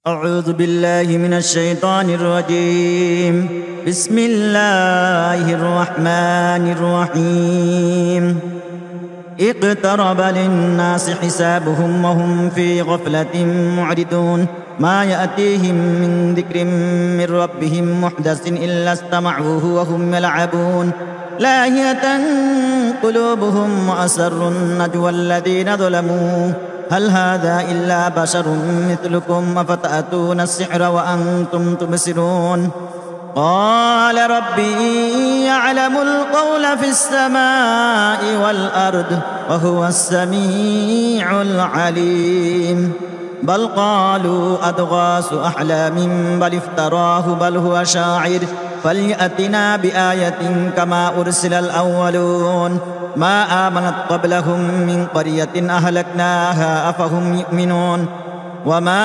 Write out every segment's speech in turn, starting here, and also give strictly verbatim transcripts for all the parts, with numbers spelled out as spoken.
أعوذ بالله من الشيطان الرجيم. بسم الله الرحمن الرحيم. اقترب للناس حسابهم وهم في غفلة معرضون. ما يأتيهم من ذكر من ربهم محدث إلا استمعوه وهم يلعبون. لاهية قلوبهم وأسروا النجوى الذين ظلموا هل هذا إلا بشر مثلكم أفتأتون السحر وأنتم تبصرون. قال ربي يعلم القول في السماء والأرض وهو السميع العليم. بل قالوا أضغاث أحلام بل افتراه بل هو شاعر فليأتنا بآية كما أرسل الأولون. ما آمنت قبلهم من قرية أهلكناها أفهم يؤمنون. وما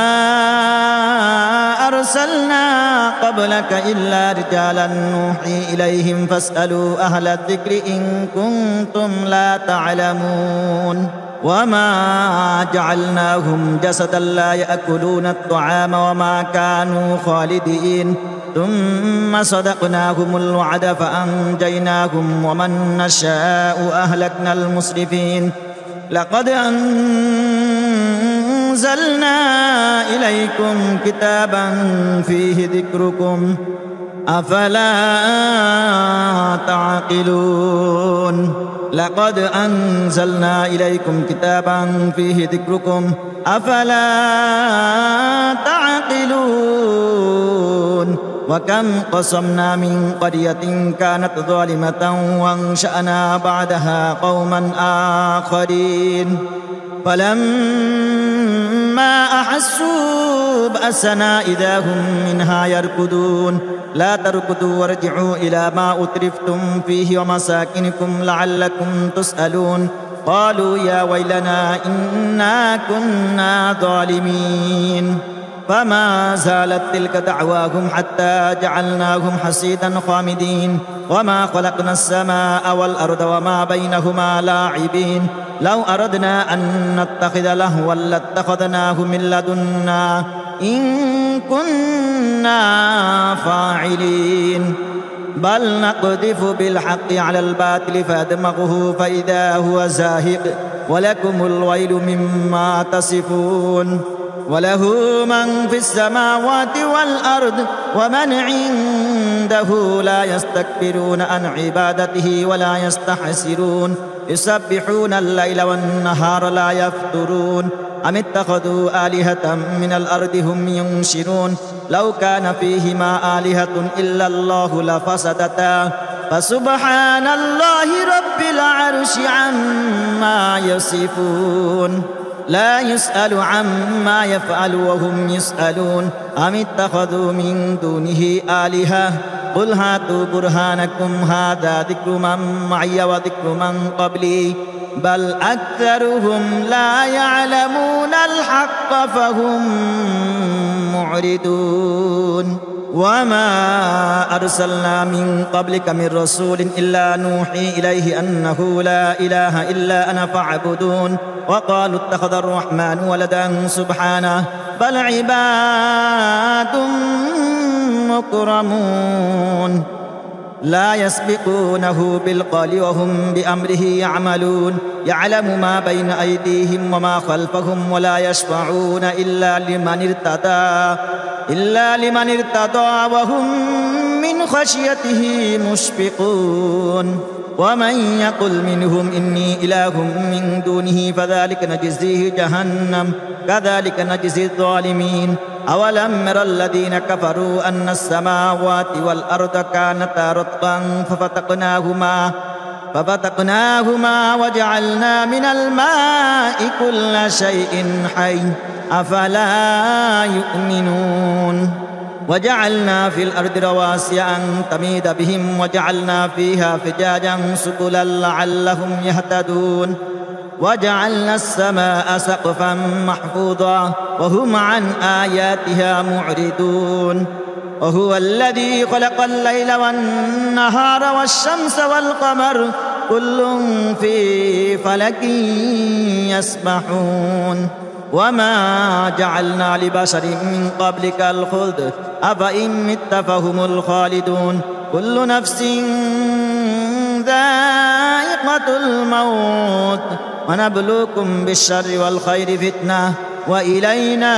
أرسلنا قبلك إلا رجالا نوحي إليهم فاسألوا أهل الذكر إن كنتم لا تعلمون. وما جعلناهم جسدا لا يأكلون الطعام وما كانوا خالدين. ثم صدقناهم الوعد فأنجيناهم ومن نشاء أهلكنا المسرفين. لقد أنزلنا إليكم كتابا فيه ذكركم أفلا تعقلون. لقد أنزلنا إليكم كتابا فيه ذكركم أفلا تعقلون. وكم قصمنا من قرية كانت ظالمة وانشأنا بعدها قوما آخرين. فلما أحسوا بأسنا إذا هم منها يركضون. لا تركضوا وارجعوا إلى ما أترفتم فيه ومساكنكم لعلكم تسألون. قالوا يا ويلنا إنا كنا ظالمين. فما زالت تلك دعواهم حتى جعلناهم حصيدا خامدين. وما خلقنا السماء والأرض وما بينهما لاعبين. لو أردنا أن نتخذ لهوا لاتخذناه من لدنا إن كنا فاعلين. بل نقذف بالحق على الباطل فيدمغه فإذا هو زاهق ولكم الويل مما تصفون. وله من في السماوات والأرض ومن عنده لا يستكبرون عن عبادته ولا يستحسرون. يسبحون الليل والنهار لا يفترون. أم اتخذوا آلهة من الأرض هم ينشرون. لو كان فيهما آلهة إلا الله لفسدتا فسبحان الله رب العرش عما يصفون. لا يسأل عما يفعل وهم يسألون. أم اتخذوا من دونه آلهة قل هاتوا برهانكم هذا ذكر من معي وذكر من قبلي بل أكثرهم لا يعلمون الحق فهم معرضون. وما أرسلنا من قبلك من رسول إلا نوحي إليه أنه لا إله إلا أنا فاعبدون. وقالوا اتخذ الرحمن ولدا سبحانه بل عباد مكرمون لا يسبقونه بالقول وهم بأمره يعملون. يعلم ما بين أيديهم وما خلفهم ولا يشفعون إلا لمن ارتضى إلا لمن ارتضى وهم من خشيته مشفقون. ومن يقل منهم إني إله من دونه فذلك نجزيه جهنم كذلك نجزي الظالمين. أولم ير الذين كفروا أن السماوات والأرض كانتا رتقا ففتقناهما ففتقناهما وجعلنا من الماء كل شيء حي أفلا يؤمنون. وجعلنا في الأرض رواسي أن تميد بهم وجعلنا فيها فجاجا سبلا لعلهم يهتدون. وجعلنا السماء سقفا محفوظا وهم عن آياتها معرضون. وهو الذي خلق الليل والنهار والشمس والقمر كل في فلك يسبحون. وما جعلنا لبشر من قبلك الخلد أفإن مت فهم الخالدون كل نفس ذائقة الموت ونبلوكم بالشر والخير فتنة وإلينا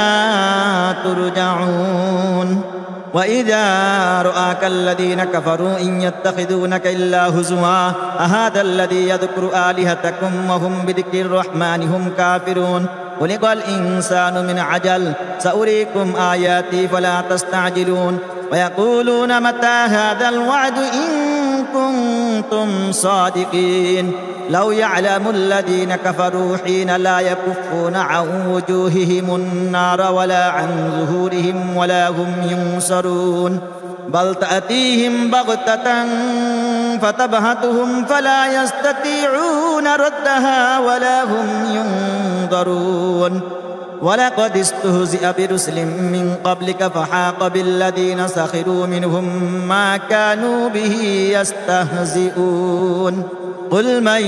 ترجعون وإذا رآك الذين كفروا إن يتخذونك إلا هزوا أهذا الذي يذكر آلهتكم وهم بذكر الرحمن هم كافرون خلق الإنسان من عجل سأريكم آياتي فلا تستعجلون ويقولون متى هذا الوعد إن كنتم صادقين لو يعلم الذين كفروا حين لا يكفون عن وجوههم النار ولا عن ظهورهم ولا هم ينصرون بل تأتيهم بغتة فتبهتهم فلا يستطيعون ردها ولا هم ينظرون ولقد استهزئ برسل من قبلك فحاق بالذين سخروا منهم ما كانوا به يستهزئون قل من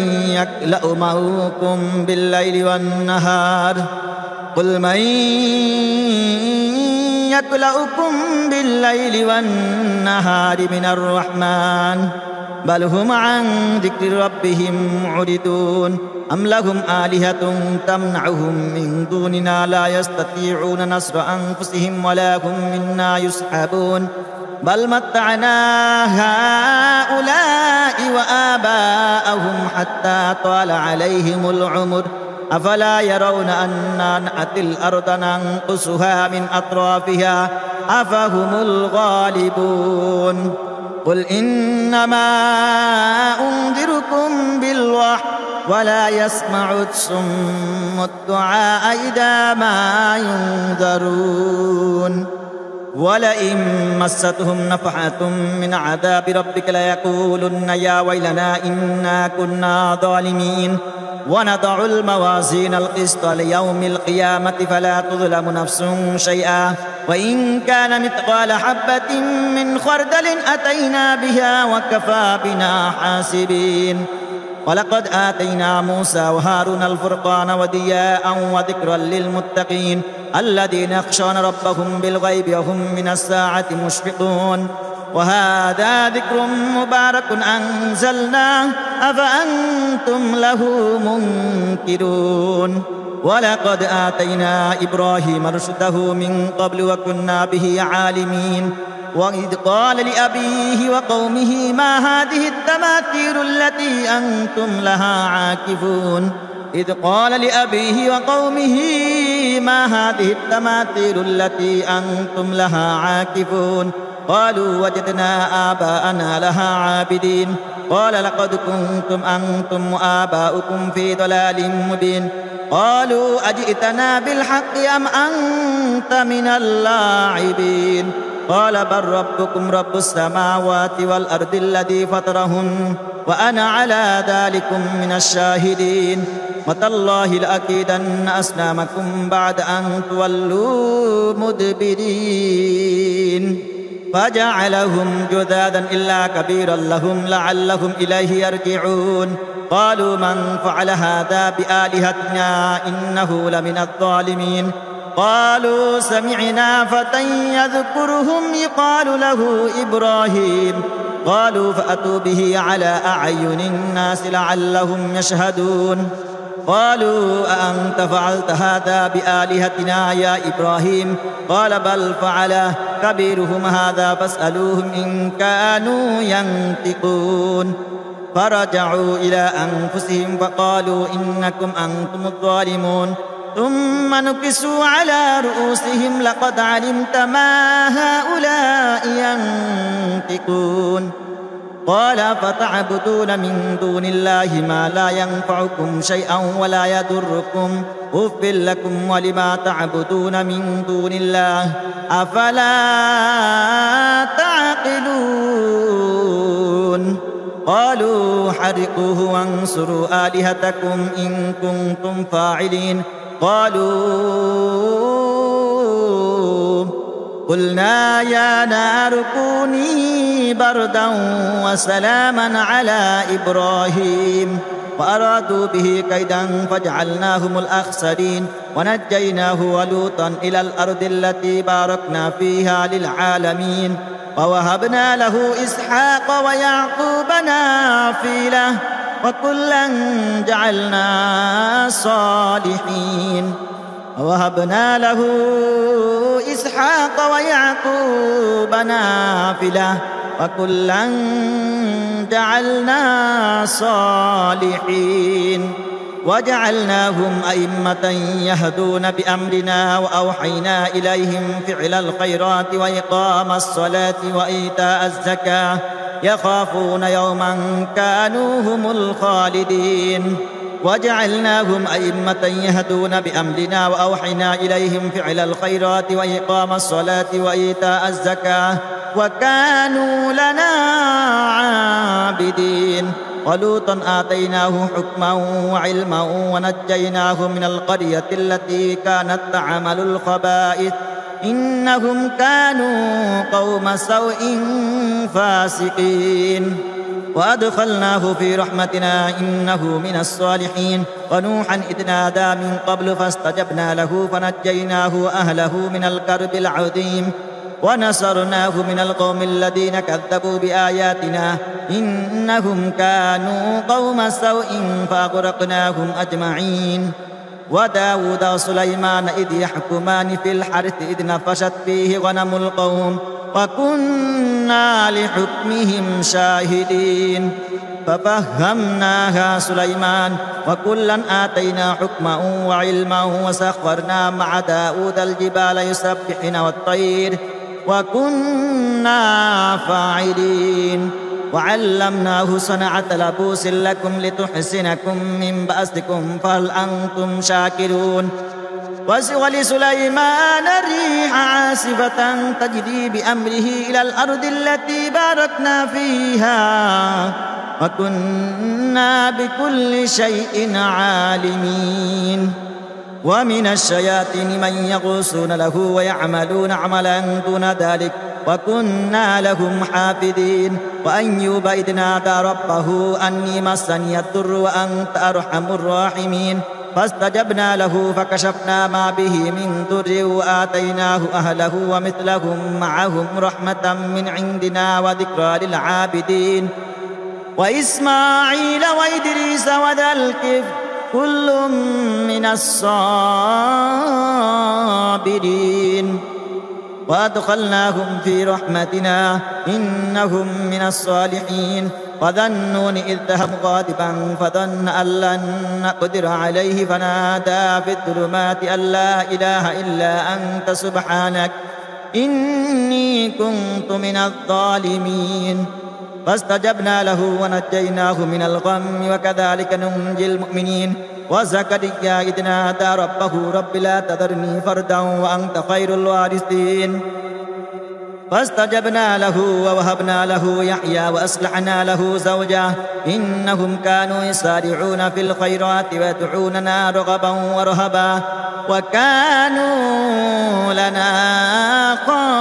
يكلأكم بالليل والنهار قل من يكلأكم بالليل والنهار من الرحمن بل هم عن ذكر ربهم معرضون أم لهم آلهة تمنعهم من دوننا لا يستطيعون نصر أنفسهم ولا هم منا يسحبون بل متعنا هؤلاء وآباءهم حتى طال عليهم العمر أفلا يرون أنا نأتي الأرض ننقصها من أطرافها أفهم الغالبون قل إنما أنذركم بالوحي ولا يسمع الصم الدعاء إذا ما ينذرون ولئن مستهم نفحة من عذاب ربك ليقولن يا ويلنا إنا كنا ظالمين ونضع الموازين القسط ليوم القيامة فلا تظلم نفس شيئا وإن كان مثقال حبة من خردل أتينا بها وكفى بنا حاسبين ولقد آتينا موسى وهارون الفرقان وضياء وذكرا للمتقين الذين يخشون ربهم بالغيب وهم من الساعة مشفقون وهذا ذكر مبارك أنزلناه أفأنتم له منكرون ولقد آتينا إبراهيم رشده من قبل وكنا به عالمين وإذ قال لأبيه وقومه ما هذه التماثيل التي أنتم لها عاكفون إذ قال لأبيه وقومه ما هذه التماثيل التي أنتم لها عاكفون قالوا وجدنا آباءنا لها عابدين قال لقد كنتم أنتم وآباؤكم في ضلال مبين قالوا أجئتنا بالحق أم أنت من اللاعبين قال بل ربكم رب السماوات والأرض الذي فطرهن وأنا على ذلكم من الشاهدين وتالله لأكيدن أصنامكم بعد أن تولوا مدبرين فجعلهم جذاذا إلا كبيرا لهم لعلهم إليه يرجعون قالوا من فعل هذا بآلهتنا إنه لمن الظالمين قالوا سمعنا فتى يذكرهم يقال له إبراهيم قالوا فأتوا به على أعين الناس لعلهم يشهدون قالوا أأنت فعلت هذا بآلهتنا يا إبراهيم قال بل فعله كبيرهم هذا فاسألوهم إن كانوا ينطقون فرجعوا إلى أنفسهم فقالوا إنكم أنتم الظالمون ثم نكسوا على رؤوسهم لقد علمت ما هؤلاء ينطقون قال فتعبدون من دون الله ما لا ينفعكم شيئا ولا يضركم أف لكم ولما تعبدون من دون الله أفلا تعقلون قالوا حرقوه وانصروا آلهتكم إن كنتم فاعلين قالوا قلنا يا نار كوني بردا وسلاما على إبراهيم وأرادوا به كيدا فجعلناهم الأخسرين ونجيناه ولوطا إلى الأرض التي باركنا فيها للعالمين ووهبنا له إسحاق ويعقوب نافلة وكلا جعلنا صالحين ووهبنا له إسحاق ويعقوب نافلة وكلا جعلنا صالحين وجعلناهم أئمة يهدون بأمرنا وأوحينا إليهم فعل الخيرات وإقام الصلاة وإيتاء الزكاة يخافون يوما كانوا هم الخالدين وجعلناهم أئمة يهدون بأمرنا وأوحينا إليهم فعل الخيرات وإقام الصلاة وإيتاء الزكاة وكانوا لنا عابدين ولوطا آتيناه حكما وعلما ونجيناه من القرية التي كانت تعمل الخبائث إنهم كانوا قوم سوء فاسقين وأدخلناه في رحمتنا إنه من الصالحين ونوحا إذ نادى من قبل فاستجبنا له فنجيناه وأهله من الكرب العظيم ونصرناه من القوم الذين كذبوا بآياتنا إنهم كانوا قوم سوء فأغرقناهم أجمعين وداود وسليمان إذ يحكمان في الحرث إذ نفشت فيه غنم القوم وكنا لحكمهم شاهدين ففهمناها سليمان وكلا آتينا حكما وعلما وسخرنا مع داود الجبال يسبحن والطير وكنا فاعلين وعلمناه صنعة لبوس لكم لتحسنكم من بأسكم فهل أنتم شاكرون ولسليمان الريح عاصفة تجري بأمره إلى الأرض التي باركنا فيها وكنا بكل شيء عالمين ومن الشياطين من يغوصون له ويعملون عملا دون ذلك وكنا لهم حافظين وأيوب إذ نادى ربه أني مسني الضر وأنت أرحم الراحمين فاستجبنا له فكشفنا ما به من ضر وآتيناه أهله ومثلهم معهم رحمة من عندنا وذكرى للعابدين وإسماعيل وإدريس وذا الكفل كل من الصابرين وأدخلناهم في رحمتنا إنهم من الصالحين وذا النون إذ ذهب غاضبا فظن أن لن نقدر عليه فنادى في الظلمات أن لا إله إلا أنت سبحانك إني كنت من الظالمين فاستجبنا له ونجيناه من الغم وكذلك ننجي المؤمنين وزكريا إذ نادى ربه رب لا تذرني فردا وأنت خير الوارثين فاستجبنا له ووهبنا له يحيى وأصلحنا له زوجه إنهم كانوا يسارعون في الخيرات ويدعوننا رغبا ورهبا وكانوا لنا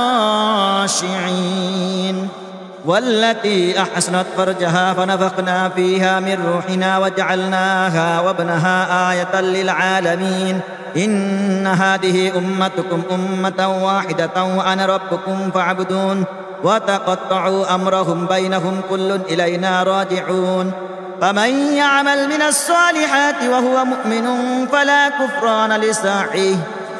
خاشعين والتي أحسنت فرجها فنفخنا فيها من روحنا وجعلناها وابنها آية للعالمين إن هذه أمتكم أمة واحدة وأنا ربكم فاعبدون وتقطعوا أمرهم بينهم كل إلينا راجعون فمن يعمل من الصالحات وهو مؤمن فلا كفران لسعيه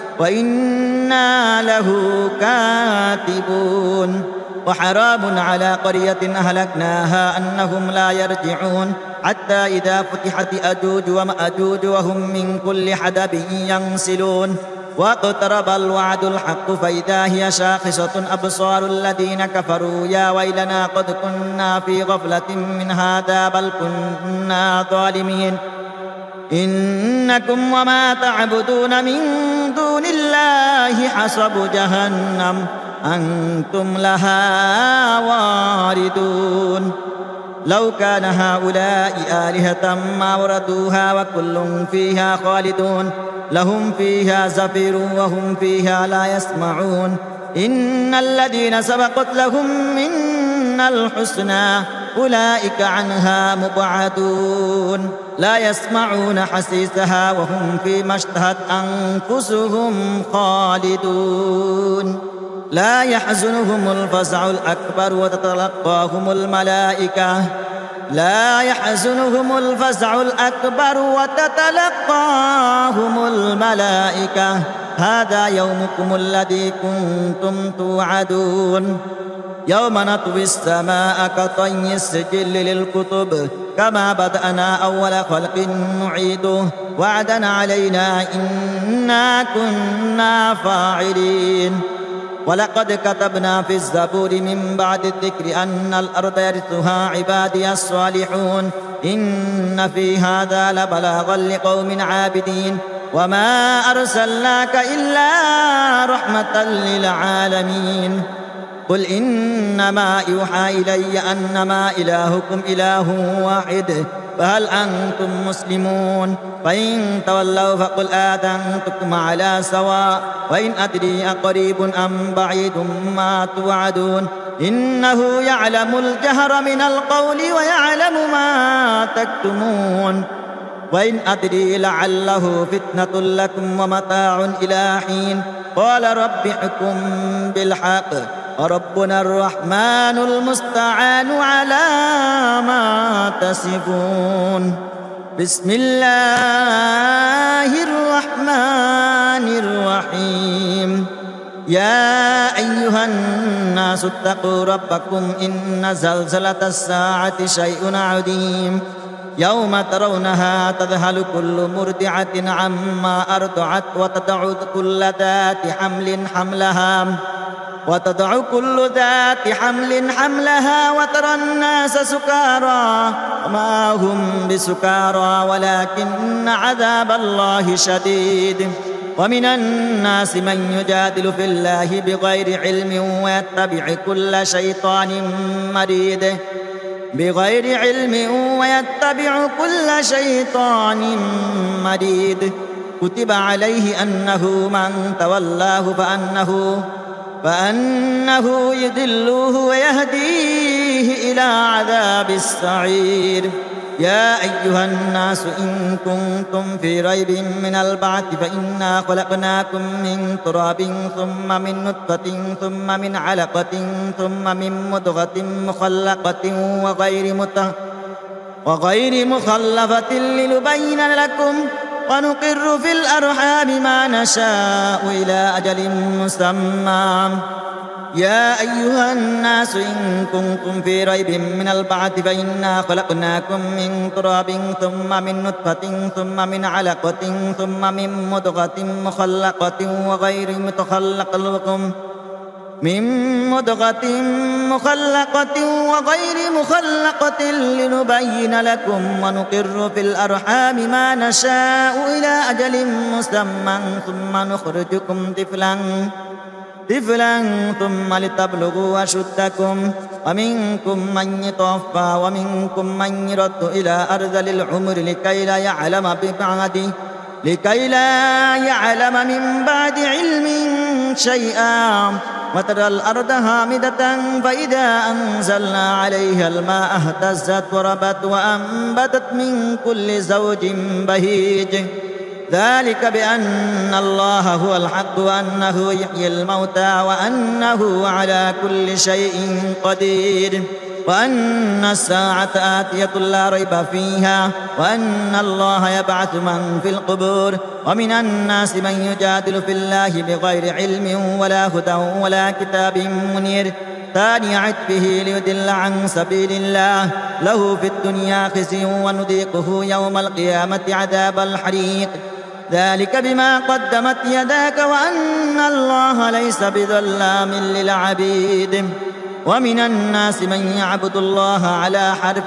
وإنا له كاتبون وحرام على قرية أهلكناها أنهم لا يرجعون حتى إذا فتحت أجوج ومأجوج وهم من كل حدب ينسلون واقترب الوعد الحق فإذا هي شاخصة أبصار الذين كفروا يا ويلنا قد كنا في غفلة من هذا بل كنا ظالمين إنكم وما تعبدون من دون الله حصب جهنم أنتم لها واردون لو كان هؤلاء آلهة ما وردوها وكل فيها خالدون لهم فيها زفير وهم فيها لا يسمعون إن الذين سبقت لهم منا الحسنى أولئك عنها مبعدون لا يسمعون حسيسها وهم فيما اشتهت أنفسهم خالدون لا يحزنهم الفزع الأكبر وتتلقاهم الملائكة لا يحزنهم الفزع الأكبر وتتلقاهم الملائكة هذا يومكم الذي كنتم توعدون يوم نطوي السماء كطي السجل للكتب كما بدأنا أول خلق نعيده وعدا علينا إنا كنا فاعلين ولقد كتبنا في الزبور من بعد الذكر أن الأرض يرثها عبادي الصالحون إن في هذا لبلاغا لقوم عابدين وما أرسلناك إلا رحمة للعالمين قل إنما يوحى إلي أنما إلهكم إله واحد فهل أنتم مسلمون فإن تولوا فقل آذنتكم على سواء وإن أدري أقريب أم بعيد ما توعدون إنه يعلم الجهر من القول ويعلم ما تكتمون وإن أدري لعله فتنة لكم ومتاع إلى حين قال رب احكم بالحق وربنا الرحمن المستعان على ما تصفون بسم الله الرحمن الرحيم يا أيها الناس اتقوا ربكم إن زلزلة الساعة شيء عظيم يوم ترونها تذهل كل مرضعة عما أرضعت وتضع كل ذات حمل حملها وتضع كل ذات حمل حملها وترى الناس سكارى وما هم بسكارى ولكن عذاب الله شديد ومن الناس من يجادل في الله بغير علم ويتبع كل شيطان مريد بغير علم ويتبع كل شيطان مريد كتب عليه أنه من تولاه فأنه فأنه يضله ويهديه إلى عذاب السعير يا أيها الناس إن كنتم في ريب من البعث فإنا خلقناكم من تراب ثم من نطفة ثم من علقة ثم من مضغة مخلقة وغير مت وغير مخلفة لنبين لكم ونقر في الأرحام ما نشاء إلى أجل مسمى يا أيها الناس إن كنتم في ريب من البعث فإنا خلقناكم من تراب ثم من نطفة ثم من علقة ثم من مضغة مخلقة وغير متخلقة لكم من مضغة مخلقة وغير مخلقة لنبين لكم ونقر في الأرحام ما نشاء إلى أجل مسمى ثم نخرجكم طفلا طفلا ثم لتبلغوا أشدكم ومنكم من يتوفى ومنكم من يرد إلى أرذل العمر لكي لا يعلم ببعد لكي لا يعلم من بعد علم شيئا وترى الأرض هامدة فإذا أنزلنا عليها الماء اهتزت وربت وأنبتت من كل زوج بهيج ذلك بأن الله هو الحق وأنه يحيي الموتى وأنه على كل شيء قدير وأن الساعة آتية لا ريب فيها وأن الله يبعث من في القبور ومن الناس من يجادل في الله بغير علم ولا هدى ولا كتاب منير ثاني عتبه ليضل عن سبيل الله له في الدنيا خزي ونذيقه يوم القيامة عذاب الحريق ذلك بما قدمت يداك وأن الله ليس بظلام للعبيد ومن الناس من يعبد الله على حرف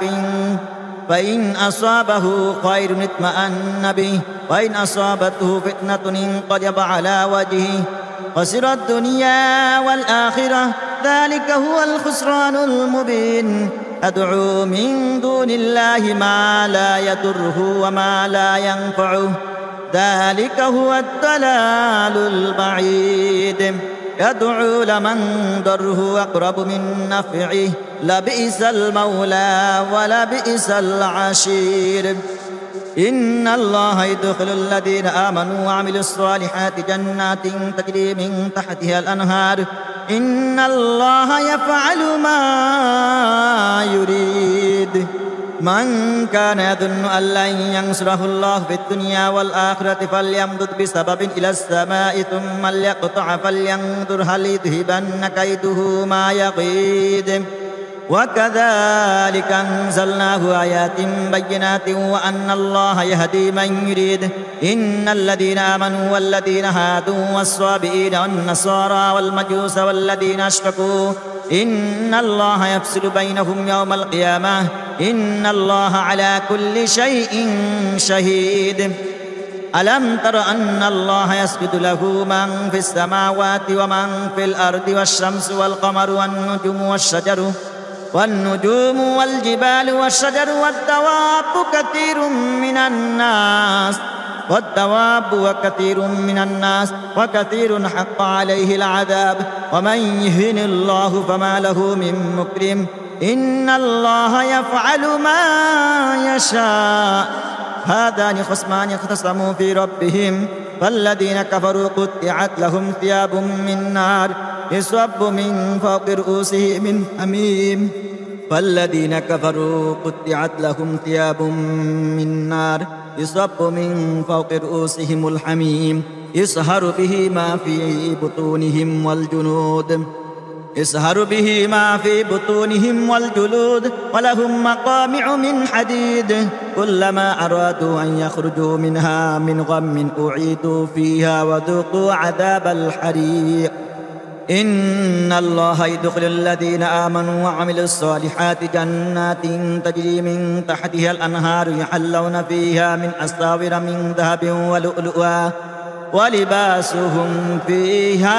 فإن أصابه خير اطمأن به وإن أصابته فتنة انقلب على وجهه خسر الدنيا والآخرة ذلك هو الخسران المبين أدعو من دون الله ما لا يضره وما لا ينفعه ذلك هو الضلال البعيد يدعو لمن ضره أقرب من نفعه لبئس المولى ولبئس العشير. إن الله يدخل الذين آمنوا وعملوا الصالحات جنات تجري من تحتها الأنهار إن الله يفعل ما يريد. من كان يظن أن لن ينصره الله في الدنيا والآخرة فليمدد بسبب إلى السماء ثم ليقطع فلينظر هل يذهبن كيده ما يغيظ. وكذلك أنزلناه آيات بينات وأن الله يهدي من يريد. إن الذين آمنوا والذين هادوا والصابئين والنصارى والمجوس والذين أشركوا إن الله يفصل بينهم يوم القيامة إن الله على كل شيء شهيد. ألم تر أن الله يسجد له من في السماوات ومن في الأرض والشمس والقمر والنجوم والشجر والنجوم والجبال والشجر والدواب كثير من الناس والدواب وكثير من الناس وكثير حق عليه العذاب ومن يهن الله فما له من مكرم إن الله يفعل ما يشاء. هذان خصمان اختصموا في ربهم فالذين كفروا قطعت لهم ثياب من نار يصب من فوق رؤوسهم من حميم فالذين كفروا قطعت لهم ثياب من نار يصب من فوق رؤوسهم الحميم يصهر به ما في بطونهم والجنود يصهر به ما في بطونهم والجلود ولهم مقامع من حديد كلما أرادوا أن يخرجوا منها من غم أعيدوا فيها وذوقوا عذاب الحريق. إن الله يدخل الذين آمنوا وعملوا الصالحات جنات تجري من تحتها الأنهار يحلون فيها من أساور من ذهب ولؤلؤا ولباسهم فيها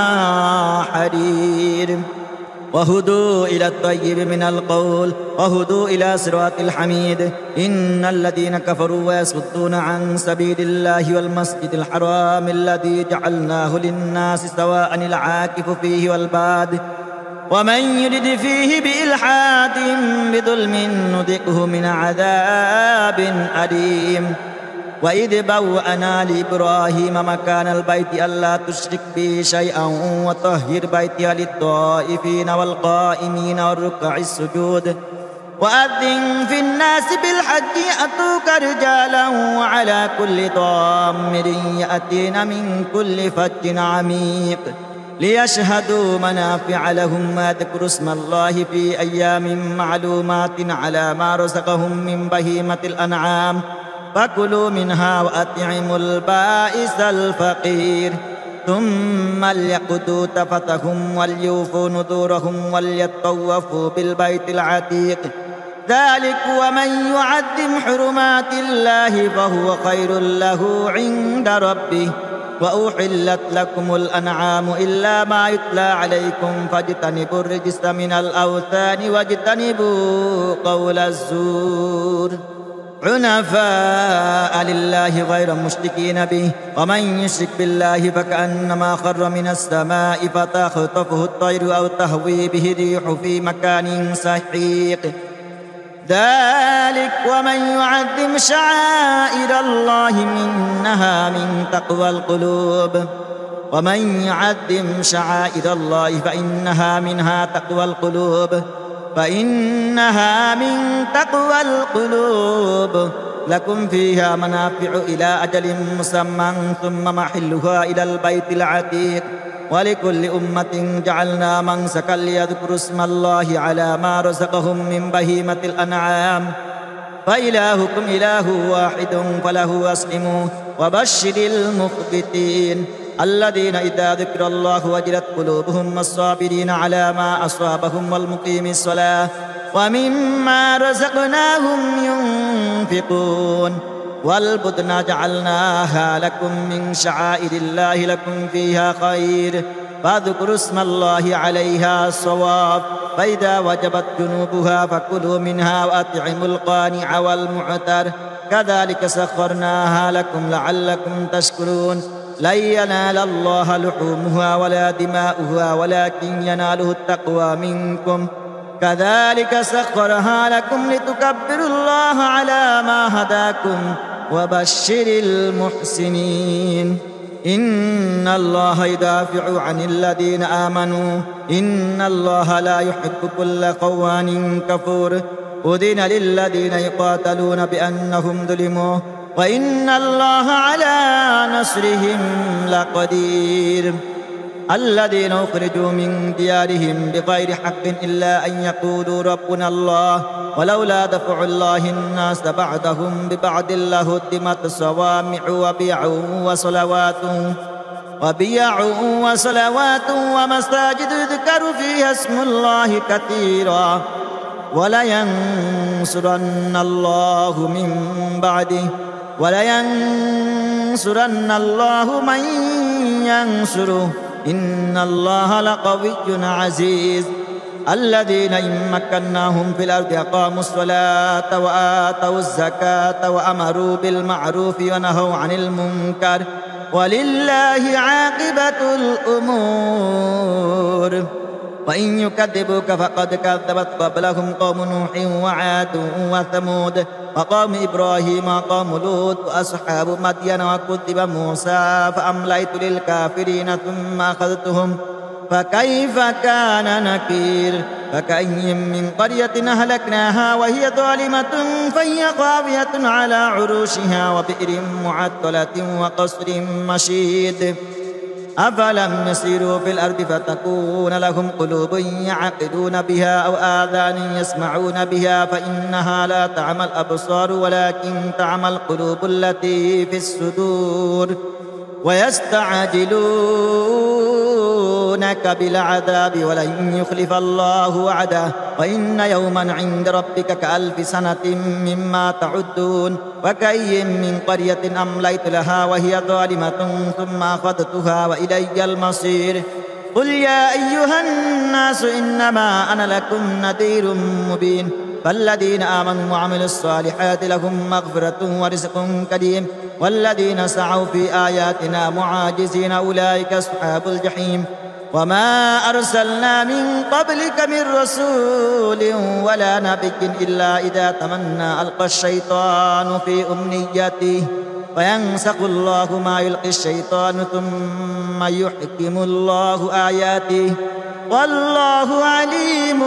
حرير وهدوا إلى الطيب من القول وهدوا إلى صراط الحميد. إن الذين كفروا ويصدون عن سبيل الله والمسجد الحرام الذي جعلناه للناس سواء العاكف فيه والباد ومن يرد فيه بإلحاد بظلم نذقه من عذاب أليم. وإذ بوأنا لإبراهيم مكان البيت ألا تشرك بي شيئا وطهر بيتي للطائفين والقائمين والركع السجود وأذن في الناس بالحج يأتوك رجالا وعلى كل ضامر يأتين من كل فج عميق ليشهدوا منافع لهم ويذكروا اسم الله في أيام معلومات على ما رزقهم من بهيمة الأنعام فكلوا منها وأطعموا البائس الفقير ثم ليقضوا تفثهم وليوفوا نذورهم وليطوفوا بالبيت العتيق ذلك ومن يعظم حرمات الله فهو خير له عند ربه. وأحلت لكم الأنعام إلا ما يتلى عليكم فاجتنبوا الرجس من الأوثان واجتنبوا قول الزور حنفاء لله غير مشركين به ومن يشرك بالله فكأنما خر من السماء فتخطفه الطير أو تهوي به الريح في مكان سحيق ذلك ومن يعظم شعائر الله إنها من تقوى القلوب ومن يعظم شعائر الله فإنها منها تقوى القلوب فإنها من تقوى القلوب. لكم فيها منافع إلى أجل مسمى ثم محلها إلى البيت العتيق ولكل أمة جعلنا منسكا ليذكروا اسم الله على ما رزقهم من بهيمة الأنعام فإلهكم إله واحد فله أسلموا وبشر المخبتين الذين إذا ذكر الله وجلت قلوبهم الصابرين على ما أصابهم والمقيم الصلاة ومما رزقناهم ينفقون والبدن جعلناها لكم من شعائر الله لكم فيها خير فاذكروا اسم الله عليها الصواب فإذا وجبت جنوبها فكلوا منها وأطعموا القانع والمعتر كذلك سخرناها لكم لعلكم تشكرون. لن ينال الله لحومها ولا دماؤها ولكن يناله التقوى منكم كذلك سخرها لكم لتكبروا الله على ما هداكم وبشر المحسنين إن الله يدافع عن الذين آمنوا إن الله لا يحب كل خوان كفور أذن للذين يقاتلون بأنهم ظلموا وإن الله على نصرهم لقدير الذين أخرجوا من ديارهم بغير حق إلا أن يقولوا ربنا الله ولولا دفع الله الناس بعضهم ببعض لهدمت صوامع وبيع وصلوات وبيع وصلوات ومساجد يذكر فيها اسم الله كثيرا ولينصرن الله من بعده ولينصرن الله من ينصره إن الله لقوي عزيز الذين إن مكناهم في الأرض أقاموا الصلاة وآتوا الزكاة وأمروا بالمعروف ونهوا عن المنكر ولله عاقبة الأمور وإن يكذبوك فقد كذبت قبلهم قوم نوح وعاد وثمود وقوم إبراهيم وقوم لوط وأصحاب مدين وكذب موسى فأمليت للكافرين ثم أخذتهم فكيف كان نكير فكأي من قرية أهلكناها وهي ظالمة فهي خاوية على عروشها وبئر معطلة وقصر مشيد أفلم يسيروا في الأرض فتكون لهم قلوب يعقلون بها أو آذان يسمعون بها فإنها لا تعمى الأبصار ولكن تعمى القلوب التي في الصدور ويستعجلونك بالعذاب ولن يخلف الله وعده وإن يوما عند ربك كألف سنة مما تعدون وكأي من قرية أمليت لها وهي ظالمة ثم أخذتها وإلي المصير قل يا أيها الناس إنما أنا لكم نذير مبين فالذين آمنوا وعملوا الصالحات لهم مغفرة ورزق كريم والذين سعوا في آياتنا معاجزين أولئك أصحاب الجحيم وما أرسلنا من قبلك من رسول ولا نبي إلا إذا تمنى ألقى الشيطان في أمنيته فينسخ الله ما يلقي الشيطان ثم يحكم الله آياته والله عليم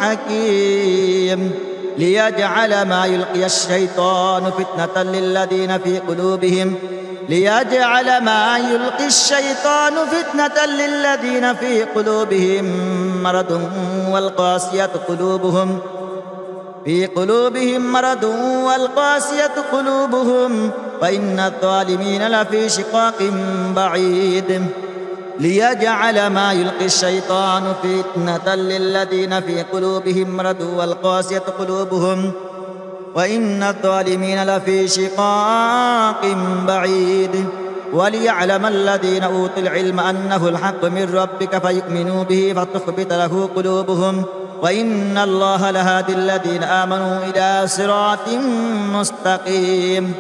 حكيم ليجعل ما يلقي الشيطان فتنة للذين في قلوبهم ليجعل ما يلقي الشيطان فتنة للذين في قلوبهم مرض والقاسية قلوبهم في قلوبهم مرض والقاسية قلوبهم وإن الظالمين لفي شقاق بعيد ليجعل ما يلقي الشيطان فتنة للذين في قلوبهم مرض والقاسية قلوبهم وإن الظالمين لفي شقاق بعيد وليعلم الذين أوتوا العلم أنه الحق من ربك فيؤمنوا به فتخبت له قلوبهم وإن الله لهادي الذين آمنوا إلى صراط مستقيم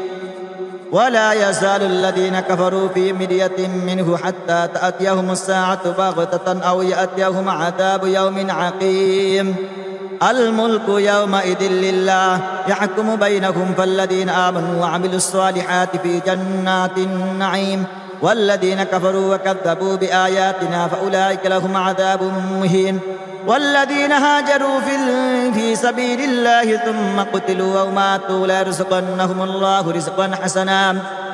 ولا يزال الذين كفروا في مرية منه حتى تأتيهم الساعة بغتة أو يأتيهم عذاب يوم عقيم الملك يومئذ لله يحكم بينهم فالذين آمنوا وعملوا الصالحات في جنات النعيم والذين كفروا وكذبوا بآياتنا فأولئك لهم عذاب مهين والذين هاجروا في, في سبيل الله ثم قتلوا أو ماتوا ليرزقنهم الله رزقا حسنا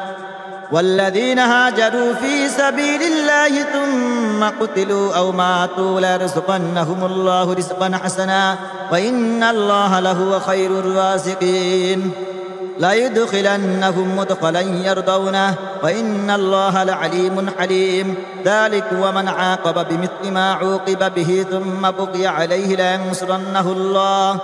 والذين هاجروا في سبيل الله ثم قتلوا أو ماتوا ليرزقنهم الله رزقا حسنا وإن الله لهو خير الرازقين ليدخلنهم مدخلا يرضونه وإن الله لعليم حليم ذلك ومن عاقب بمثل ما عوقب به ثم بغي عليه لينصرنه الله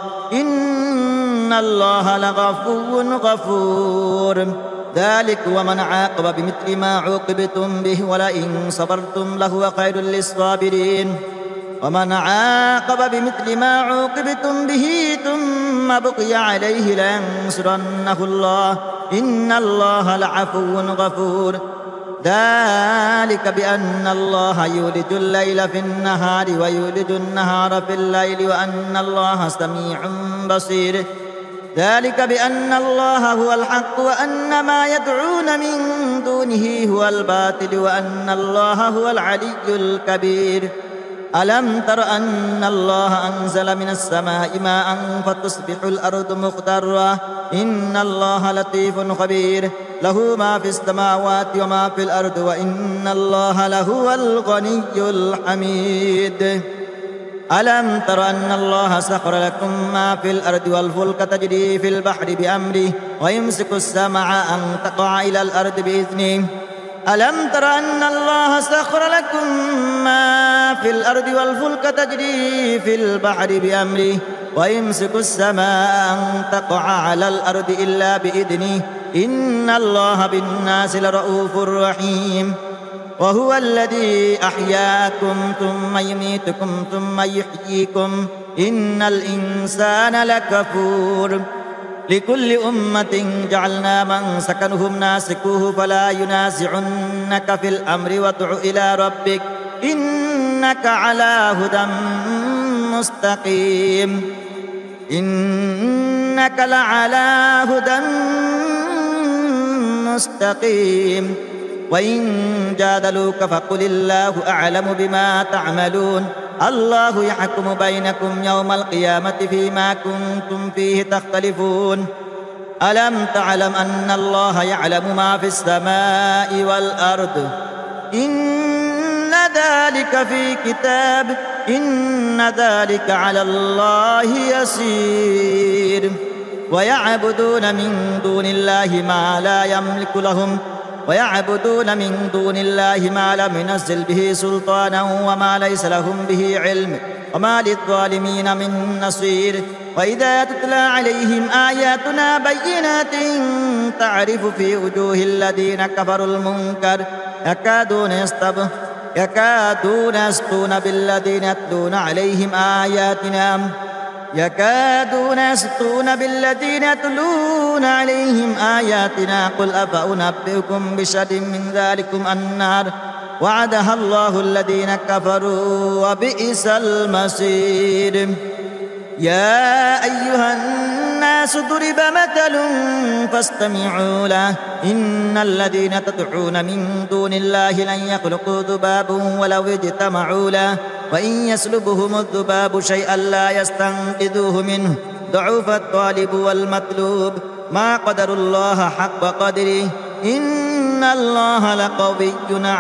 إن الله لغفور غفور ذلك ومن عاقب بمثل ما عوقبتم به ولئن صبرتم لهو خير للصابرين ومن عاقب بمثل ما عوقبتم به ثم بقي عليه لينصرنه الله إن الله لعفو غفور ذلك بأن الله يولج الليل في النهار ويولج النهار في الليل وأن الله سميع بصير ذلك بأن الله هو الحق وأن ما يدعون من دونه هو الباطل وأن الله هو العلي الكبير ألم تر أن الله أنزل من السماء ماء فتصبح الأرض مخضرة إن الله لطيف خبير له ما في السماوات وما في الأرض وإن الله لهو الغني الحميد ألم تر أن الله سخر لكم ما في الأرض والفلك تجري في البحر بأمره ويمسك السماء أن تقع إلى الأرض بإذنه ألم تر أن الله سخر لكم ما في الأرض والفلك تجري في البحر بأمره ويمسك السماء أن تقع على الأرض إلا بإذنه إن الله بالناس لرؤوف رحيم وهو الذي أحياكم ثم يميتكم ثم يحييكم إن الإنسان لكفور لكل أمة جعلنا من سكنهم ناسكوه فلا ينازعنك في الأمر وادع إلى ربك إنك على هدى مستقيم إنك لعلى هدى مستقيم وإن جادلوك فقل الله أعلم بما تعملون الله يحكم بينكم يوم القيامة فيما كنتم فيه تختلفون ألم تعلم أن الله يعلم ما في السماء والأرض إن ذلك في كتاب إن ذلك على الله يسير ويعبدون من دون الله ما لا يملك لهم ويعبدون من دون الله ما لم ينزل به سلطانا وما ليس لهم به علم وما للظالمين من نصير وإذا تتلى عليهم آياتنا بينات تعرف في وجوه الذين كفروا المنكر يكادون يستبه يكادون يسطون بالذين يتلون عليهم آياتنا يكادون يسطون بالذين يتلون عليهم آياتنا قل أفأنبئكم بشر من ذلكم النار وعدها الله الذين كفروا وبئس المصير يا أيها الناس ضرب مثل فاستمعوا له إن الذين تدعون من دون الله لن يخلقوا ذبابا ولو اجتمعوا له وإن يسلبهم الذباب شيئا لا يستنقذوه منه ضعف الطالب والمطلوب ما قدر الله حق قدره إن الله لقوي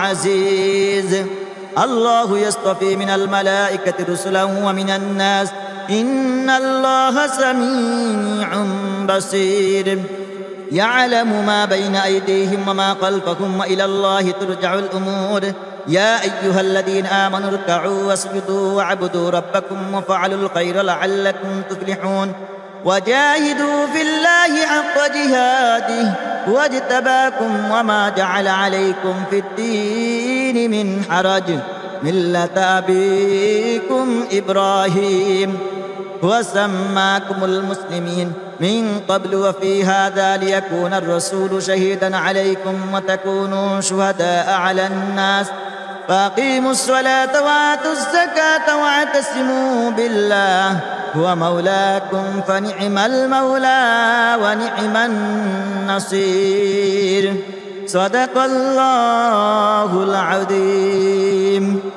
عزيز الله يصطفي من الملائكة رسلا ومن الناس إن الله سميع بصير يعلم ما بين أيديهم وما خلفهم وإلى الله ترجع الأمور يا أيها الذين آمنوا اركعوا واسجدوا واعبدوا ربكم وفعلوا الخير لعلكم تفلحون وجاهدوا في الله حق جهاده واجتباكم وما جعل عليكم في الدين من حرج ملة أبيكم إبراهيم وسماكم المسلمين من قبل وفي هذا ليكون الرسول شهيدا عليكم وتكونوا شهداء على الناس فأقيموا الصلاة وآتوا الزكاة واعتصموا بالله هو مولاكم فنعم المولى ونعم النصير صدق الله العظيم.